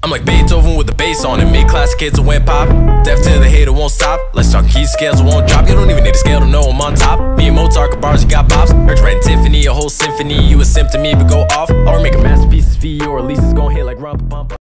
I'm like Beethoven with the bass on it. Made classic hits that went pop. Deaf to the hater won't stop. Let's talk keys, scales won't drop. You don't even need a scale to know I'm on top. Me and Mozart got bars, you got pops. Heard you writing Tiffany, a whole symphony. You a simp to me, but go off. Or make a masterpiece for you, or at least it's gon' hit like rump bump.